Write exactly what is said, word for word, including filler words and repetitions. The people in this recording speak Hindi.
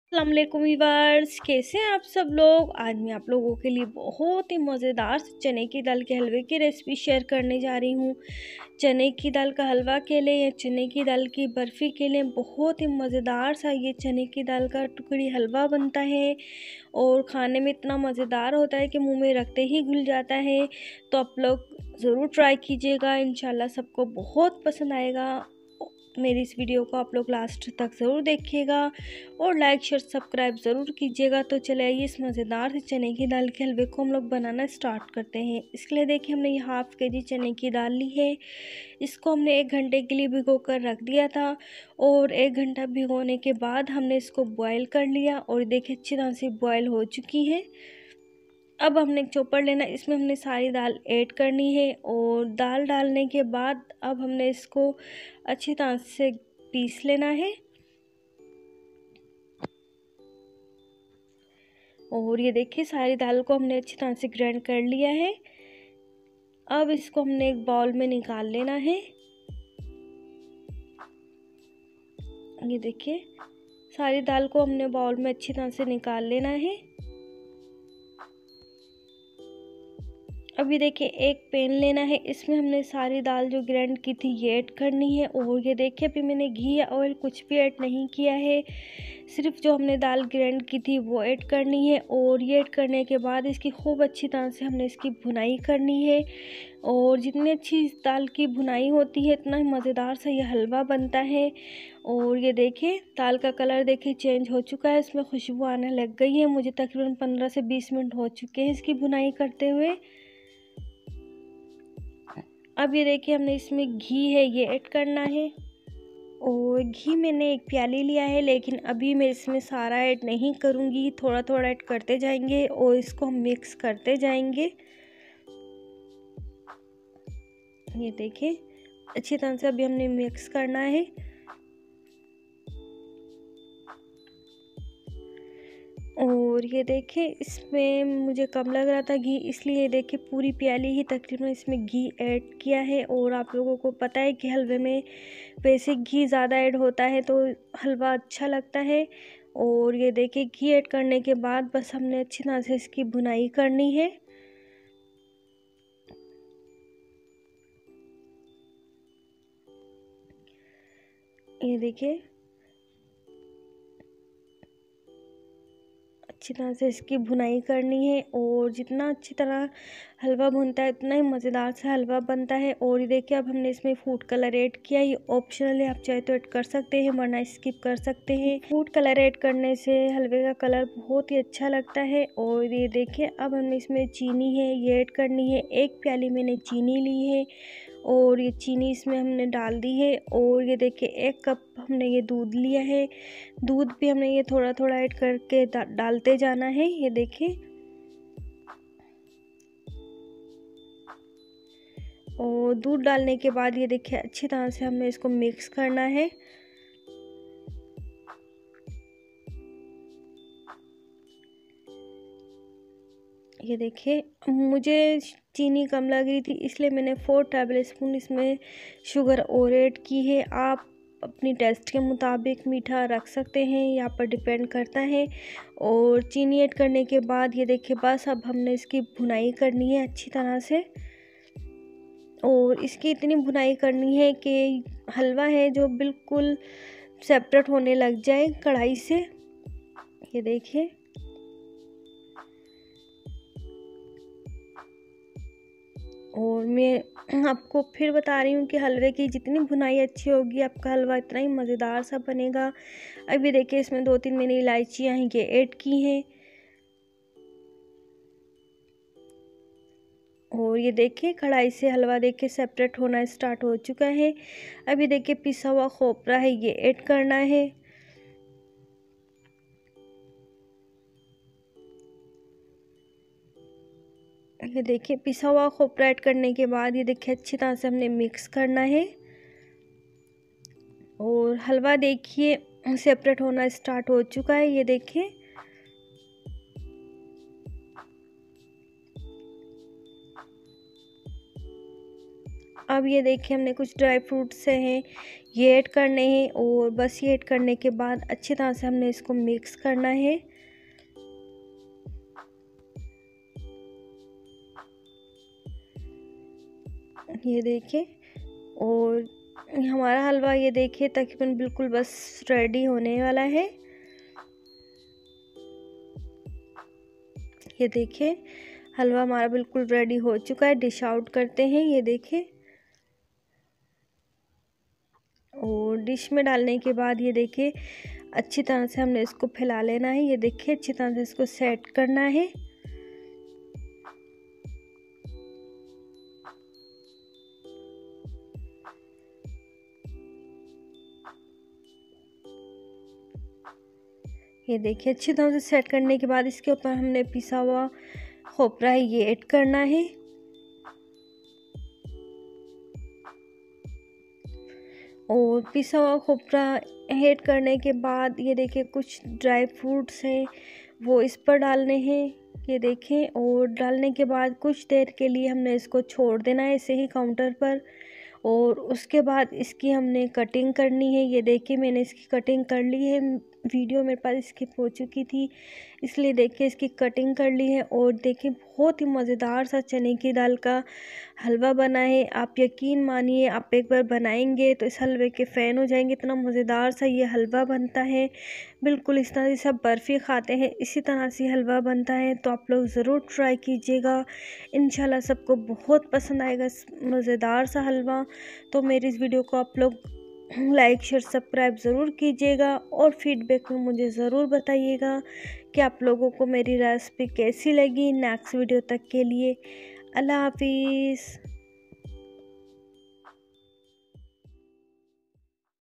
अस्सलाम वालेकुम वीवर्स, कैसे हैं आप सब लोग। आज मैं आप लोगों के लिए बहुत ही मज़ेदार चने की दाल के हलवे की रेसिपी शेयर करने जा रही हूँ। चने की दाल का हलवा के लिए या चने की दाल की बर्फ़ी के लिए बहुत ही मज़ेदार सा ये चने की दाल का टुकड़ी हलवा बनता है और खाने में इतना मज़ेदार होता है कि मुंह में रखते ही घुल जाता है। तो आप लोग ज़रूर ट्राई कीजिएगा, इंशाल्लाह सबको बहुत पसंद आएगा। मेरी इस वीडियो को आप लोग लास्ट तक ज़रूर देखिएगा और लाइक शेयर सब्सक्राइब ज़रूर कीजिएगा। तो चले आइए इस मज़ेदार से चने की दाल के हलवे को हम लोग बनाना स्टार्ट करते हैं। इसके लिए देखिए हमने ये हाफ़ के जी चने की दाल ली है। इसको हमने एक घंटे के लिए भिगो कर रख दिया था और एक घंटा भिगोने के बाद हमने इसको बॉयल कर लिया और देखिए अच्छी तरह से बॉयल हो चुकी है। अब हमने एक चॉपर लेना, इसमें हमने सारी दाल ऐड करनी है और दाल डालने के बाद अब हमने इसको अच्छी तरह से पीस लेना है। और ये देखिए सारी दाल को हमने अच्छी तरह से ग्राइंड कर लिया है। अब इसको हमने एक बाउल में निकाल लेना है। ये देखिए सारी दाल को हमने बाउल में अच्छी तरह से निकाल लेना है। अभी देखिए एक पैन लेना है, इसमें हमने सारी दाल जो ग्राइंड की थी ये ऐड करनी है। और ये देखिए अभी मैंने घी या ऑयल कुछ भी ऐड नहीं किया है, सिर्फ जो हमने दाल ग्राइंड की थी वो ऐड करनी है। और ये ऐड करने के बाद इसकी खूब अच्छी तरह से हमने इसकी भुनाई करनी है। और जितनी अच्छी इस दाल की भुनाई होती है इतना ही मज़ेदार सा ये हलवा बनता है। और ये देखिए दाल का कलर देखिए चेंज हो चुका है, इसमें खुशबू आने लग गई है। मुझे तकरीबन पंद्रह से बीस मिनट हो चुके हैं इसकी भुनाई करते हुए। अब ये देखिए हमने इसमें घी है ये ऐड करना है और घी मैंने एक प्याली लिया है, लेकिन अभी मैं इसमें सारा ऐड नहीं करूँगी, थोड़ा थोड़ा ऐड करते जाएंगे और इसको हम मिक्स करते जाएंगे। ये देखिए अच्छी तरह से अभी हमने मिक्स करना है। और ये देखिए इसमें मुझे कम लग रहा था घी, इसलिए देखिए पूरी प्याली ही तकरीबन इसमें घी ऐड किया है। और आप लोगों को पता है कि हलवे में वैसे घी ज़्यादा ऐड होता है तो हलवा अच्छा लगता है। और ये देखिए घी ऐड करने के बाद बस हमने अच्छी तरह से इसकी भुनाई करनी है। ये देखिए अच्छी तरह से इसकी भुनाई करनी है और जितना अच्छी तरह हलवा भुनता है उतना ही मज़ेदार सा हलवा बनता है। और ये देखिए अब हमने इसमें फूड कलर ऐड किया, ये ऑप्शनल है, आप चाहे तो ऐड कर सकते हैं वरना स्किप कर सकते हैं। फूड कलर ऐड करने से हलवे का कलर बहुत ही अच्छा लगता है। और ये देखिए अब हमने इसमें चीनी है ये ऐड करनी है, एक प्याली मैंने चीनी ली है और ये चीनी इसमें हमने डाल दी है। और ये देखिए एक कप हमने ये दूध लिया है, दूध भी हमने ये थोड़ा थोड़ा ऐड करके डालते जाना है। ये देखिए और दूध डालने के बाद ये देखिए अच्छी तरह से हमने इसको मिक्स करना है। ये देखिए मुझे चीनी कम लग रही थी इसलिए मैंने फोर टेबल स्पून इसमें शुगर और ऐड की है। आप अपनी टेस्ट के मुताबिक मीठा रख सकते हैं, यहाँ पर डिपेंड करता है। और चीनी ऐड करने के बाद ये देखिए बस अब हमने इसकी भुनाई करनी है अच्छी तरह से। और इसकी इतनी भुनाई करनी है कि हलवा है जो बिल्कुल सेपरेट होने लग जाए कढ़ाई से। ये देखिए और मैं आपको फिर बता रही हूँ कि हलवे की जितनी भुनाई अच्छी होगी आपका हलवा इतना ही मज़ेदार सा बनेगा। अभी देखिए इसमें दो तीन मैंने इलायचियाँ हैं ये ऐड की हैं। और ये देखिए कढ़ाई से हलवा देखिए सेपरेट होना स्टार्ट हो चुका है। अभी देखिए पिसा हुआ खोपरा है ये ऐड करना है। ये देखिए पिसा हुआ खोपरा ऐड करने के बाद ये देखिए अच्छी तरह से हमने मिक्स करना है। और हलवा देखिए सेपरेट होना स्टार्ट हो चुका है। ये देखिए अब ये देखिए हमने कुछ ड्राई फ्रूट्स से हैं ये ऐड करने हैं, और बस ये ऐड करने के बाद अच्छी तरह से हमने इसको मिक्स करना है। ये देखिए, और हमारा हलवा ये देखिए तकरीबन बिल्कुल बस रेडी होने वाला है। ये देखिए हलवा हमारा बिल्कुल रेडी हो चुका है। डिश आउट करते हैं। ये देखिए, और डिश में डालने के बाद ये देखिए अच्छी तरह से हमने इसको फैला लेना है। ये देखिए अच्छी तरह से इसको सेट करना है। ये देखिए अच्छी तरह से सेट करने के बाद इसके ऊपर हमने पिसा हुआ खोपरा है ये ऐड करना है। और पिसा हुआ खोपरा ऐड करने के बाद ये देखिए कुछ ड्राई फ्रूट्स हैं वो इस पर डालने हैं। ये देखें, और डालने के बाद कुछ देर के लिए हमने इसको छोड़ देना है ऐसे ही काउंटर पर, और उसके बाद इसकी हमने कटिंग करनी है। ये देखिए मैंने इसकी कटिंग कर ली है। वीडियो मेरे पास स्किप हो चुकी थी, इसलिए देखिए इसकी कटिंग कर ली है। और देखिए बहुत ही मज़ेदार सा चने की दाल का हलवा बना है। आप यकीन मानिए आप एक बार बनाएंगे तो इस हलवे के फ़ैन हो जाएंगे। इतना मज़ेदार सा ये हलवा बनता है, बिल्कुल इस तरह से सब बर्फ़ी खाते हैं इसी तरह से हलवा बनता है। तो आप लोग ज़रूर ट्राई कीजिएगा, इंशाल्लाह सबको बहुत पसंद आएगा इस मज़ेदार सा हलवा। तो मेरी इस वीडियो को आप लोग लाइक शेयर सब्सक्राइब ज़रूर कीजिएगा, और फीडबैक में मुझे ज़रूर बताइएगा कि आप लोगों को मेरी रेसिपी कैसी लगी। नेक्स्ट वीडियो तक के लिए अल्लाह हाफिज़।